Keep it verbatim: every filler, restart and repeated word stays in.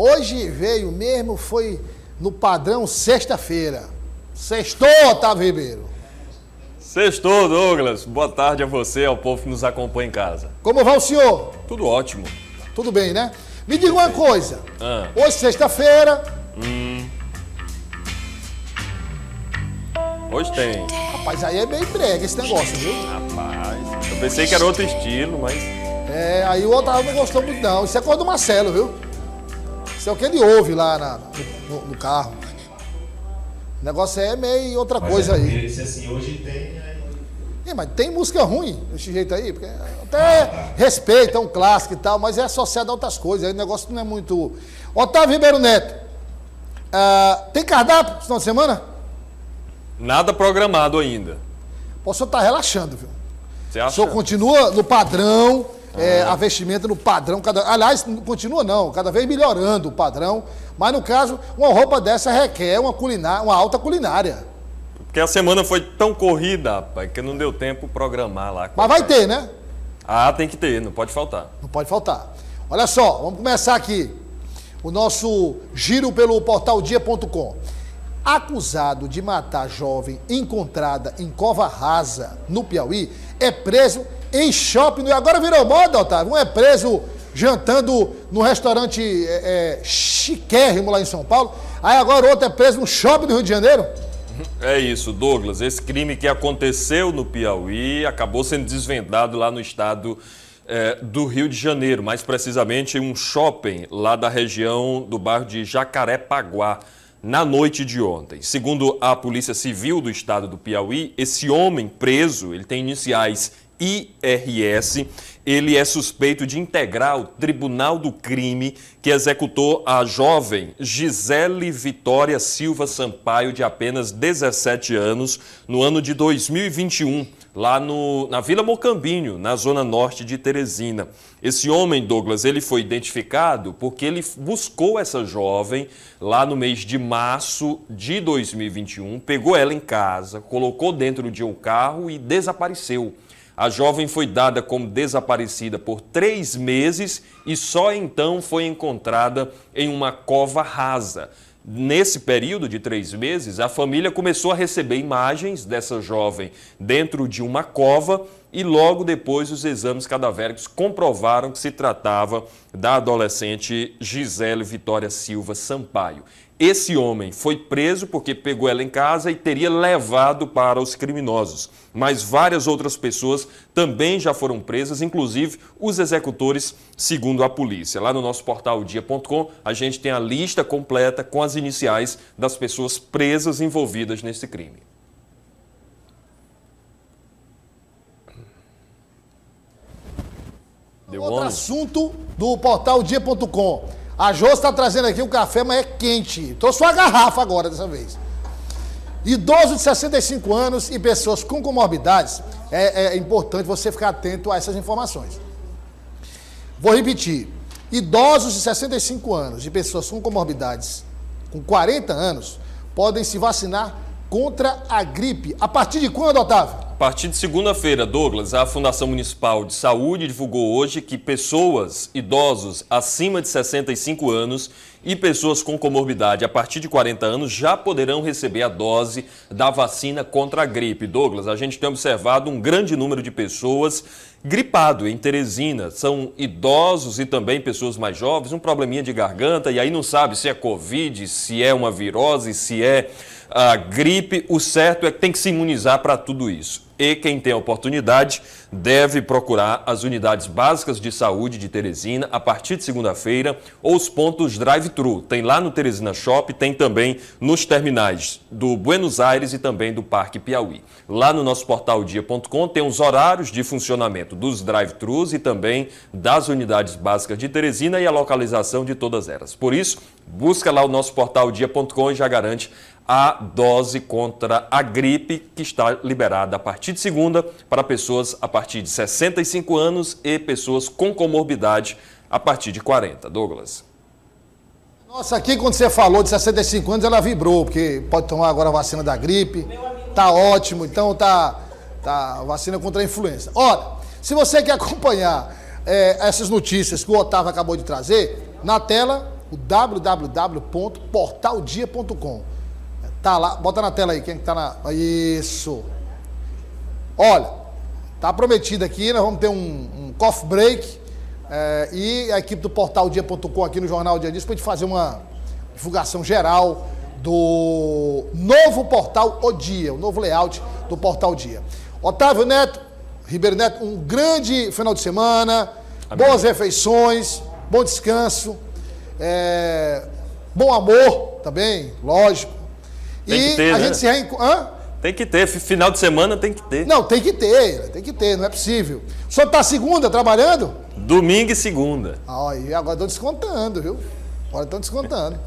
hoje veio mesmo, foi no padrão sexta-feira. Sextou, Otávio Ribeiro. Sextou, Douglas. Boa tarde a você, ao povo que nos acompanha em casa. Como vai o senhor? Tudo ótimo. Tudo bem, né? Me diga uma coisa. Ah. Hoje, sexta-feira... Hum. Hoje tem. Rapaz, aí é bem brega esse negócio, viu? Rapaz, eu pensei que era outro estilo, mas... É, aí o Otávio não gostou muito não. Isso é coisa do Marcelo, viu? Isso é o que ele ouve lá na, no, no carro. O negócio é meio outra mas coisa é, aí. Ele disse assim, hoje tem... Aí... É, mas tem música ruim desse jeito aí, porque até ah, tá. respeita, é um clássico e tal, mas é associado a outras coisas, aí o negócio não é muito... Otávio Ribeiro Neto, uh, tem cardápio esse final de semana? Nada programado ainda. O senhor tá relaxando, viu? Você acha? O senhor continua no padrão, ah. é, a vestimenta no padrão, cada, aliás, não continua não, cada vez melhorando o padrão, mas no caso, uma roupa dessa requer uma, culinária, uma alta culinária. Porque a semana foi tão corrida, rapaz, que não deu tempo programar lá. Mas vai ter, né? Ah, tem que ter, não pode faltar. Não pode faltar. Olha só, vamos começar aqui o nosso giro pelo portal dia ponto com. Acusado de matar jovem encontrada em cova rasa, no Piauí, é preso em shopping. E agora virou moda, Otávio. Um é preso jantando no restaurante é, é, chiquérrimo lá em São Paulo. Aí agora o outro é preso no shopping do Rio de Janeiro. É isso, Douglas. Esse crime que aconteceu no Piauí acabou sendo desvendado lá no estado é, do Rio de Janeiro, mais precisamente em um shopping lá da região do bairro de Jacarepaguá, na noite de ontem. Segundo a Polícia Civil do estado do Piauí, esse homem preso, ele tem iniciais I R S, ele é suspeito de integrar o Tribunal do Crime que executou a jovem Gisele Vitória Silva Sampaio, de apenas dezessete anos, no ano de dois mil e vinte e um, lá no, na Vila Mocambinho, na zona norte de Teresina. Esse homem, Douglas, ele foi identificado porque ele buscou essa jovem lá no mês de março de dois mil e vinte e um, pegou ela em casa, colocou dentro de um carro e desapareceu. A jovem foi dada como desaparecida por três meses e só então foi encontrada em uma cova rasa. Nesse período de três meses, a família começou a receber imagens dessa jovem dentro de uma cova e logo depois os exames cadavéricos comprovaram que se tratava da adolescente Gisele Vitória Silva Sampaio. Esse homem foi preso porque pegou ela em casa e teria levado para os criminosos. Mas várias outras pessoas também já foram presas, inclusive os executores, segundo a polícia. Lá no nosso portal dia ponto com, a gente tem a lista completa com as iniciais das pessoas presas envolvidas nesse crime. Deu Outro onze. Assunto do portal dia ponto com. A Jô está trazendo aqui o café, mas é quente. Trouxe uma garrafa agora, dessa vez. Idosos de sessenta e cinco anos e pessoas com comorbidades, é, é importante você ficar atento a essas informações. Vou repetir. Idosos de sessenta e cinco anos e pessoas com comorbidades com quarenta anos podem se vacinar contra a gripe. A partir de quando, Otávio? A partir de segunda-feira, Douglas, a Fundação Municipal de Saúde divulgou hoje que pessoas, idosos acima de sessenta e cinco anos e pessoas com comorbidade a partir de quarenta anos já poderão receber a dose da vacina contra a gripe. Douglas, a gente tem observado um grande número de pessoas gripado em Teresina. São idosos e também pessoas mais jovens, um probleminha de garganta e aí não sabe se é Covid, se é uma virose, se é a gripe. O certo é que tem que se imunizar para tudo isso. E quem tem a oportunidade deve procurar as unidades básicas de saúde de Teresina a partir de segunda-feira ou os pontos drive-thru. Tem lá no Teresina Shop, tem também nos terminais do Buenos Aires e também do Parque Piauí. Lá no nosso portal dia ponto com tem os horários de funcionamento dos drive-thrus e também das unidades básicas de Teresina e a localização de todas elas. Por isso, busca lá o nosso portal dia ponto com e já garante a dose contra a gripe que está liberada a partir de segunda para pessoas a partir de sessenta e cinco anos e pessoas com comorbidade a partir de quarenta. Douglas. Nossa, aqui quando você falou de sessenta e cinco anos, ela vibrou, porque pode tomar agora a vacina da gripe. Tá ótimo, então tá, tá vacina contra a influenza. Olha, se você quer acompanhar é, essas notícias que o Otávio acabou de trazer, na tela o w w w ponto portal dia ponto com. Tá lá, bota na tela aí, quem que tá na... Isso. Olha, tá prometido aqui, nós vamos ter um, um coffee break é, e a equipe do portal dia ponto com aqui no Jornal Dia a Dia para a gente fazer uma divulgação geral do novo portal O Dia, o novo layout do portal Dia. Otávio Neto, Ribeiro Neto, um grande final de semana, Amém. Boas refeições, bom descanso, é, bom amor também, lógico. Tem e que ter, a né? gente se reencontra. Tem que ter, final de semana tem que ter. Não, tem que ter, tem que ter, não é possível. O senhor tá segunda trabalhando? Domingo e segunda. Ah, e agora estão descontando, viu? Agora estão descontando.